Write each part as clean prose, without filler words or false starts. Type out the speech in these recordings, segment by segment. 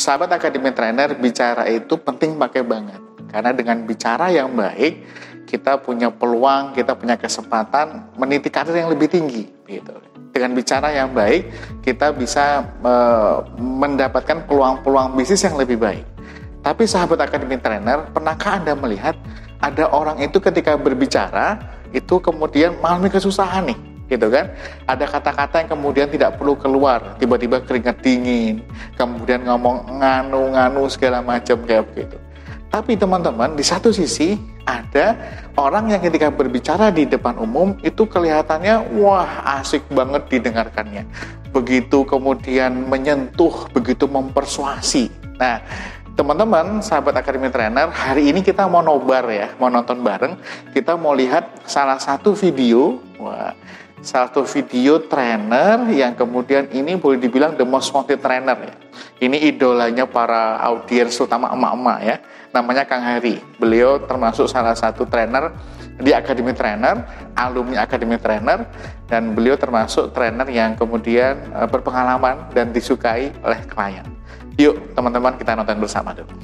sahabat Academy Trainer, bicara itu penting pakai banget. Karena dengan bicara yang baik, kita punya peluang, kita punya kesempatan meniti karir yang lebih tinggi. Gitu. Dengan bicara yang baik, kita bisa mendapatkan peluang-peluang bisnis yang lebih baik. Tapi sahabat Academy Trainer, pernahkah Anda melihat ada orang itu ketika berbicara, itu kemudian mengalami kesusahan nih? Gitu kan, ada kata-kata yang kemudian tidak perlu keluar, tiba-tiba keringat dingin, kemudian ngomong nganu-nganu segala macam kayak begitu. Tapi teman-teman, di satu sisi ada orang yang ketika berbicara di depan umum itu kelihatannya wah asik banget didengarkannya, begitu kemudian menyentuh, begitu mempersuasi. Nah, teman-teman, sahabat Academy Trainer, hari ini kita mau nobar ya, mau nonton bareng. Kita mau lihat salah satu video, salah satu video trainer yang kemudian ini boleh dibilang the most wanted trainer ya. Ini idolanya para audiens, terutama emak-emak ya. Namanya Kang Hari. Beliau termasuk salah satu trainer di Academy Trainer, alumni Academy Trainer, dan beliau termasuk trainer yang kemudian berpengalaman dan disukai oleh klien. Yuk teman-teman, kita nonton bersama dulu.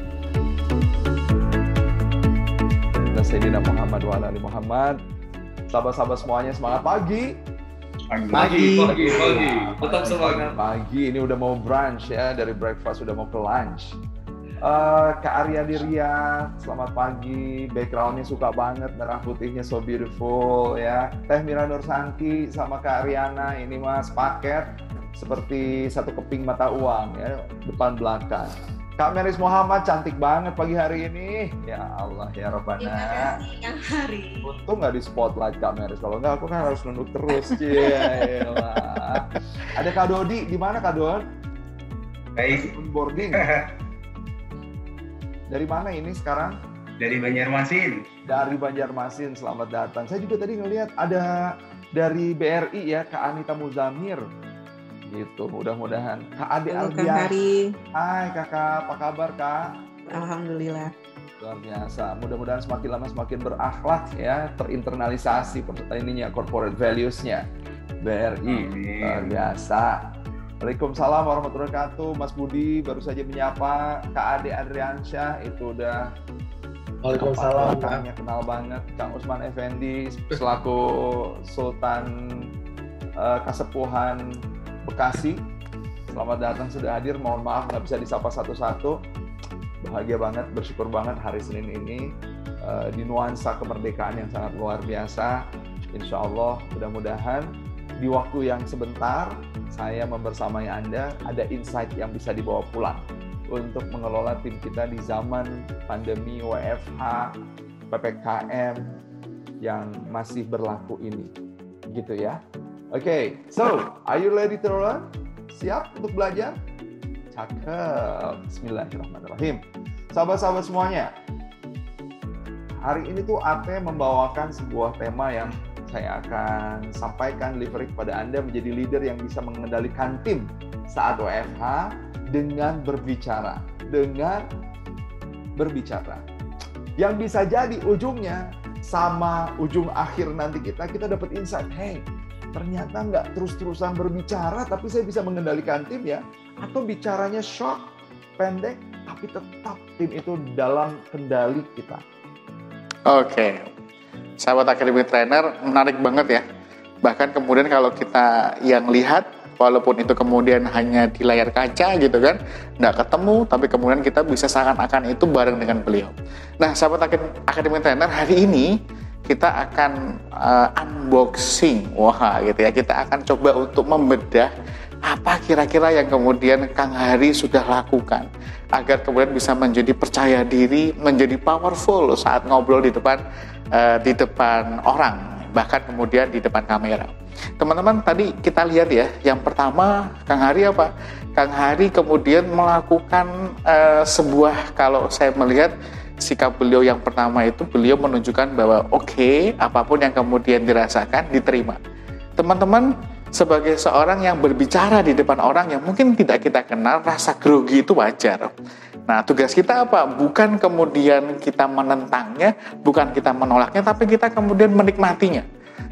Sayyidina Muhammad wa ala ali Muhammad. Sahabat-sahabat semuanya, semangat pagi. Pagi. Tetap semangat. Pagi, ini udah mau brunch ya, dari breakfast udah mau ke lunch. Kak Aryani Ria, selamat pagi. Backgroundnya suka banget, merah putihnya so beautiful ya. Teh Mira Nursanti sama Kak Aryana, ini mas paket seperti satu keping mata uang ya, depan belakang. Kak Meris Muhammad cantik banget pagi hari ini. Ya Allah ya Rabbana. Terima kasih Kang Hari. Untung nggak di spotlight Kak Meris. Kalau nggak aku kan harus nunduk terus. Cialah. Ada Kak Dodi, di mana Kak Don? Baik. Boarding. Dari mana ini sekarang? Dari Banjarmasin. Dari Banjarmasin, selamat datang. Saya juga tadi ngelihat ada dari BRI ya, Kak Anita Muzamir. Gitu, mudah-mudahan. Kak Ade Ardia. Hai Kakak, apa kabar Kak? Alhamdulillah. Luar biasa. Mudah-mudahan semakin lama semakin berakhlak ya, terinternalisasi ininya, corporate values-nya. BRI. Luar biasa. Waalaikumsalam warahmatullahi wabarakatuh. Mas Budi baru saja menyapa. Kak Ade Adriansyah itu udah Waalaikumsalam. Kayaknya kenal banget. Kang Usman Effendi selaku Sultan Kasepuhan Bekasi. Selamat datang, sudah hadir. Mohon maaf nggak bisa disapa satu-satu. Bahagia banget, bersyukur banget hari Senin ini di nuansa kemerdekaan yang sangat luar biasa. Insya Allah mudah-mudahan di waktu yang sebentar saya membersamai Anda ada insight yang bisa dibawa pulang untuk mengelola tim kita di zaman pandemi WFH, PPKM yang masih berlaku ini. Gitu ya. Oke, so are you ready to learn? Siap untuk belajar? Cakep. Bismillahirrahmanirrahim. Sahabat-sahabat semuanya, hari ini tuh AT membawakan sebuah tema yang saya akan sampaikan delivery kepada Anda menjadi leader yang bisa mengendalikan tim saat WFH dengan berbicara. Yang bisa jadi ujungnya sama ujung akhir nanti kita dapat insight, hey, ternyata nggak terus-terusan berbicara, tapi saya bisa mengendalikan tim ya. Atau bicaranya short, pendek, tapi tetap tim itu dalam kendali kita. Oke. Sahabat Academy Trainer, menarik banget ya. Bahkan kemudian kalau kita yang lihat, walaupun itu kemudian hanya di layar kaca gitu kan, nggak ketemu, tapi kemudian kita bisa seakan-akan itu bareng dengan beliau. Nah, sahabat Academy Trainer, hari ini kita akan unboxing, gitu ya. Kita akan coba untuk membedah apa kira-kira yang kemudian Kang Hari sudah lakukan agar kemudian bisa menjadi percaya diri, menjadi powerful saat ngobrol di depan orang, bahkan kemudian di depan kamera. Teman-teman, tadi kita lihat ya, yang pertama Kang Hari apa? Kang Hari kemudian melakukan sebuah, kalau saya melihat sikap beliau yang pertama itu, beliau menunjukkan bahwa oke, apapun yang kemudian dirasakan diterima. Teman-teman, sebagai seorang yang berbicara di depan orang yang mungkin tidak kita kenal, rasa grogi itu wajar. Nah, tugas kita apa? Bukan kemudian kita menentangnya, bukan kita menolaknya, tapi kita kemudian menikmatinya.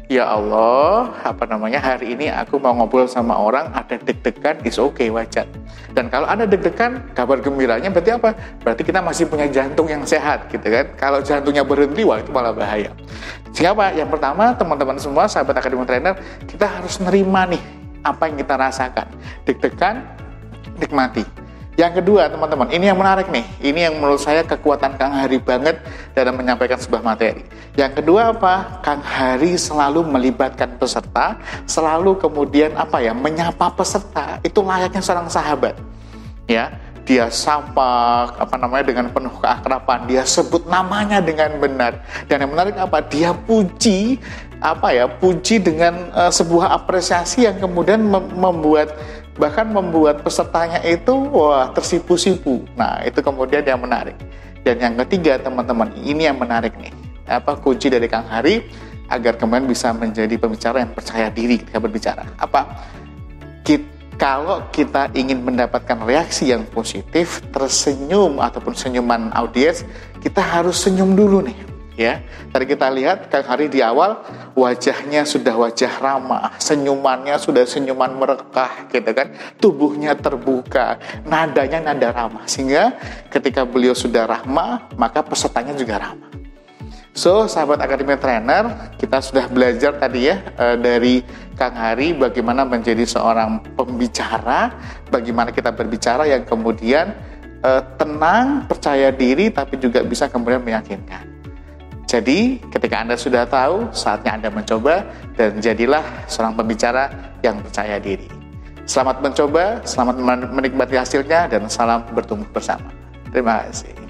Ya Allah, hari ini aku mau ngobrol sama orang, ada deg-degan, is okay, wajar. Dan kalau ada deg-degan, kabar gembiranya berarti apa? Berarti kita masih punya jantung yang sehat, gitu kan? Kalau jantungnya berhenti, wah itu malah bahaya. Sehingga apa? Yang pertama, teman-teman semua, sahabat Academy Trainer, kita harus nerima nih apa yang kita rasakan. Deg-degan, nikmati. Yang kedua, teman-teman, ini yang menarik nih. Ini yang menurut saya kekuatan Kang Hari banget dalam menyampaikan sebuah materi. Yang kedua apa? Kang Hari selalu melibatkan peserta, selalu kemudian menyapa peserta. Itu layaknya seorang sahabat. Ya, dia sapa dengan penuh keakraban, dia sebut namanya dengan benar. Dan yang menarik apa? Dia puji dengan sebuah apresiasi yang kemudian membuat pesertanya itu tersipu-sipu. Nah, itu kemudian yang menarik. Dan yang ketiga, teman-teman, ini yang menarik nih. Kunci dari Kang Hari agar kemudian bisa menjadi pembicara yang percaya diri ketika berbicara. Kalau kita ingin mendapatkan reaksi yang positif, tersenyum ataupun senyuman audiens, kita harus senyum dulu nih. Ya, tadi kita lihat Kang Hari di awal wajahnya sudah wajah ramah, senyumannya sudah senyuman merekah, gitu kan, tubuhnya terbuka, nadanya nada ramah, sehingga ketika beliau sudah ramah, maka pesertanya juga ramah. So, sahabat Academy Trainer, kita sudah belajar tadi ya dari Kang Hari bagaimana menjadi seorang pembicara, bagaimana kita berbicara yang kemudian tenang, percaya diri, tapi juga bisa kemudian meyakinkan. Jadi, ketika Anda sudah tahu, saatnya Anda mencoba dan jadilah seorang pembicara yang percaya diri. Selamat mencoba, selamat menikmati hasilnya, dan salam bertumbuh bersama. Terima kasih.